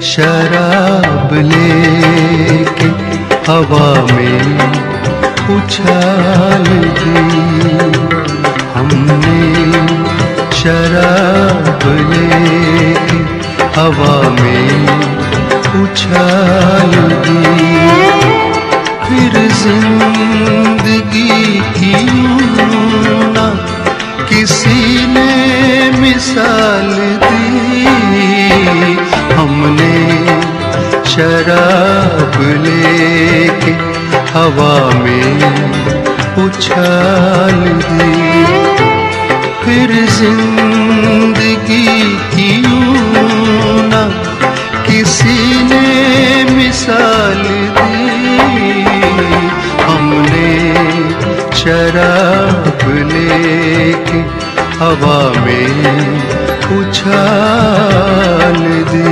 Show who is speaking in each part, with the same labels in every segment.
Speaker 1: शराब लेके हवा में उछाल दी। हमने शराब लेके हवा में उछाल दी। फिर जिंदगी की ना किसी ने मिसाल दी। हमने शराब लेके हवा में उछाल दी। फिर जिंदगी की ना किसी ने मिसाल दी। हमने शराब लेके हवा में उछाल दी।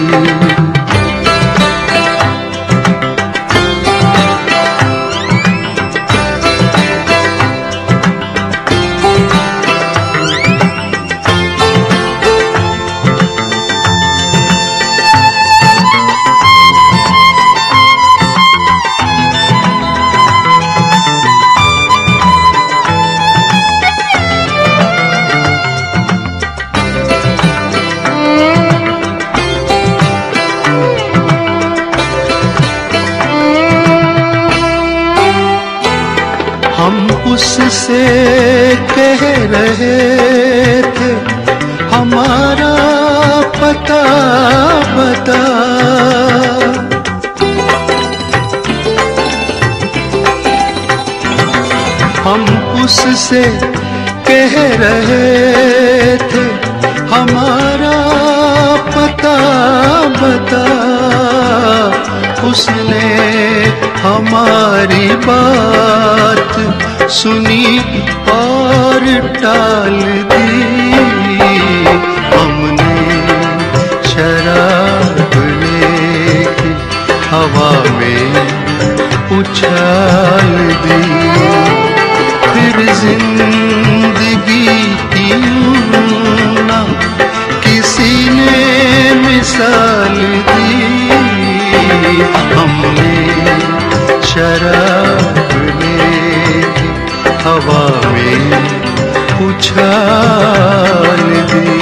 Speaker 1: हम उससे कह रहे थे हमारा पता बता। हम उससे कह रहे थे हमारा पता बता। उसने हमारी बात सुनी और टाल दी। हमने शराब लेके हवा में उछाल दी। फिर जिंदगी की ना किसी ने मिसाल दी। हमने शराब लेके हवा में उछाल दी।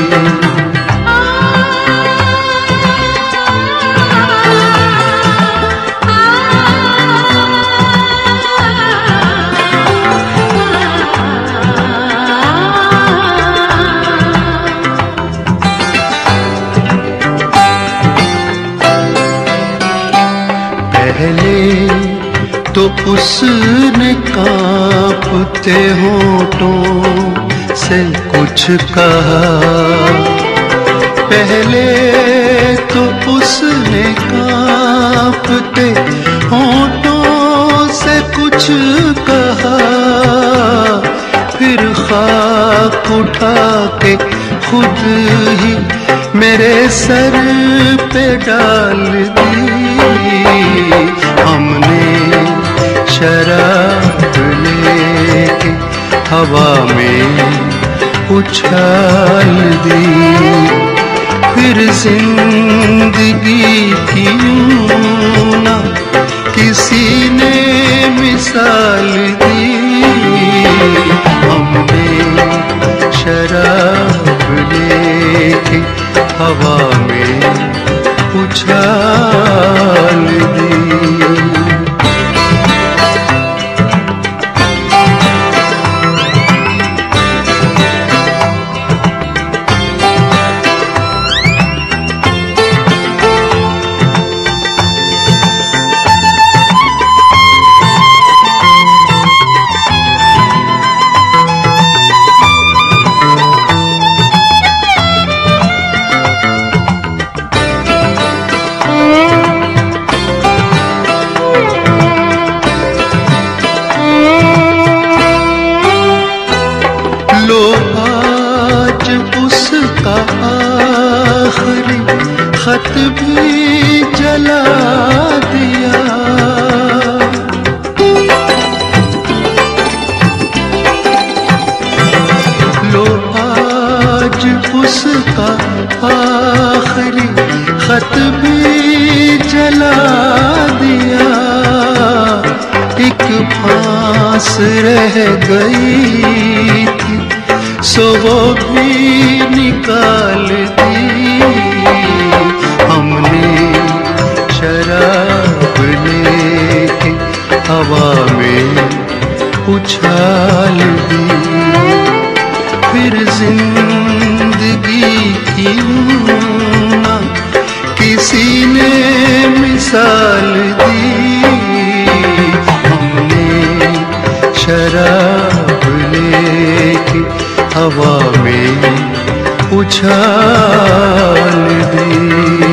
Speaker 1: पहले तो उसने कांपते होठों से कुछ कहा। पहले तो उसने कांपते होठों से कुछ कहा। फिर खाक उठा के खुद ही मेरे सर पे डाल दी। हमने शराब लेके हवा में उछाल दी। फिर जिंदगी की ना किसी ने मिसाल दी। हमने शराब लेके हवा में उछाल दी। लो आज उसका आखिरी खत भी जला दिया। लो आज उसका आखिरी खत भी जला दिया, एक फांस रह गई थी सो वो भी निकाल दी। हमने शराब लेके हवा में उछाल दी, फिर जिंदगी की ना किसी ने मिसाल दी। हमने शराब लेके हवा में उछाल दी।